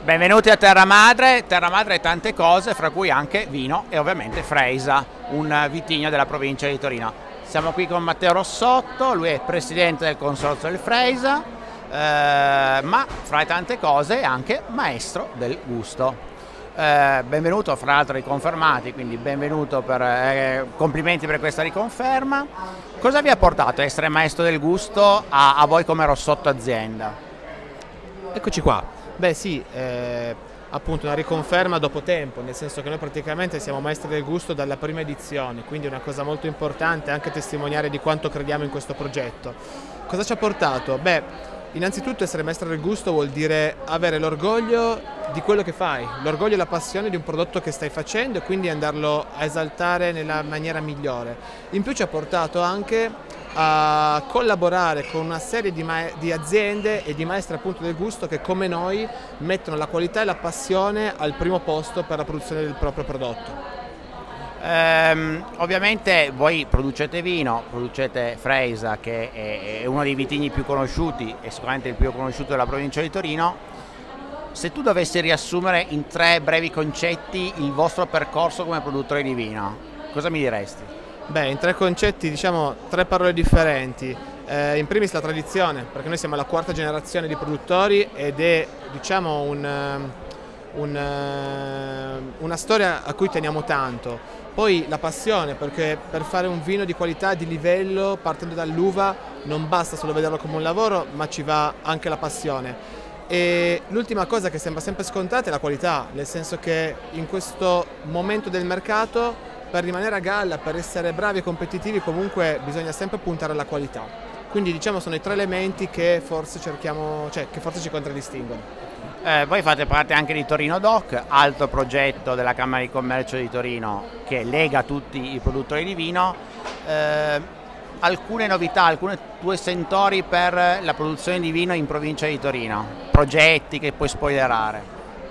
Benvenuti a Terra Madre. Terra Madre è tante cose, fra cui anche vino e ovviamente Freisa, un vitigno della provincia di Torino. Siamo qui con Matteo Rossotto, lui è presidente del consorzio del Freisa, ma fra le tante cose è anche maestro del gusto. Benvenuto, fra l'altro riconfermati, quindi benvenuto, complimenti per questa riconferma. Cosa vi ha portato a essere maestro del gusto a voi come Rossotto azienda? Eccoci qua. Beh sì, appunto una riconferma dopo tempo, nel senso che noi praticamente siamo maestri del gusto dalla prima edizione, quindi è una cosa molto importante anche testimoniare di quanto crediamo in questo progetto. Cosa ci ha portato? Beh, innanzitutto essere maestro del gusto vuol dire avere l'orgoglio di quello che fai, l'orgoglio e la passione di un prodotto che stai facendo e quindi andarlo a esaltare nella maniera migliore. In più ci ha portato anche a collaborare con una serie di aziende e di maestri appunto del gusto che come noi mettono la qualità e la passione al primo posto per la produzione del proprio prodotto. Ovviamente voi producete vino, producete Freisa, che è uno dei vitigni più conosciuti e sicuramente il più conosciuto della provincia di Torino. Se tu dovessi riassumere in 3 brevi concetti il vostro percorso come produttore di vino, cosa mi diresti? Beh, in 3 concetti, diciamo 3 parole differenti. In primis la tradizione, perché noi siamo la 4ª generazione di produttori ed è, diciamo, una storia a cui teniamo tanto. Poi la passione, perché per fare un vino di qualità, di livello, partendo dall'uva, non basta solo vederlo come un lavoro, ma ci va anche la passione. E l'ultima cosa che sembra sempre scontata è la qualità, nel senso che in questo momento del mercato per rimanere a galla, per essere bravi e competitivi comunque bisogna sempre puntare alla qualità. Quindi diciamo sono i 3 elementi che forse cerchiamo, che forse ci contraddistinguono. Voi fate parte anche di Torino Doc, altro progetto della Camera di Commercio di Torino che lega tutti i produttori di vino. Alcune novità, alcune tue sentori per la produzione di vino in provincia di Torino, progetti che puoi spoilerare?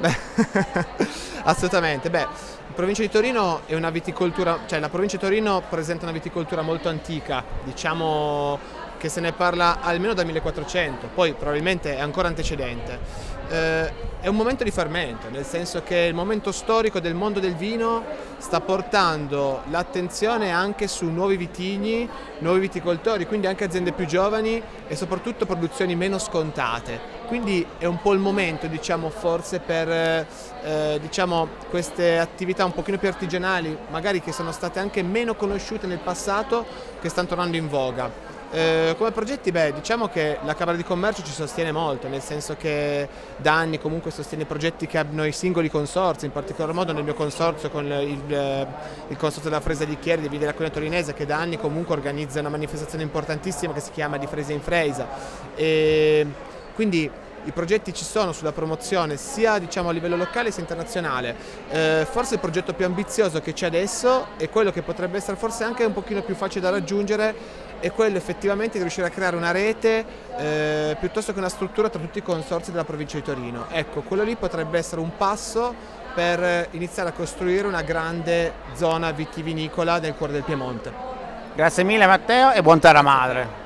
Assolutamente, beh, la provincia di Torino è una viticoltura, la provincia di Torino presenta una viticoltura molto antica, diciamo che se ne parla almeno dal 1400, poi probabilmente è ancora antecedente. È un momento di fermento, nel senso che il momento storico del mondo del vino sta portando l'attenzione anche su nuovi vitigni, nuovi viticoltori, quindi anche aziende più giovani e soprattutto produzioni meno scontate. Quindi è un po' il momento, diciamo, forse per diciamo, queste attività un pochino più artigianali, magari che sono state anche meno conosciute nel passato, che stanno tornando in voga. Come progetti, beh, diciamo che la Camera di Commercio ci sostiene molto, nel senso che da anni comunque sostiene progetti che hanno i singoli consorzi, in particolar modo nel mio consorzio con il consorzio della Freisa di Chieri, di Via della Colina Torinese, che da anni comunque organizza una manifestazione importantissima che si chiama Di Freisa in Freisa. E quindi i progetti ci sono sulla promozione sia, diciamo, a livello locale sia internazionale. Forse il progetto più ambizioso che c'è adesso è quello che potrebbe essere forse anche un pochino più facile da raggiungere, è quello effettivamente di riuscire a creare una rete piuttosto che una struttura tra tutti i consorzi della provincia di Torino. Ecco, quello lì potrebbe essere un passo per iniziare a costruire una grande zona vitivinicola nel cuore del Piemonte. Grazie mille Matteo e buon Terra Madre.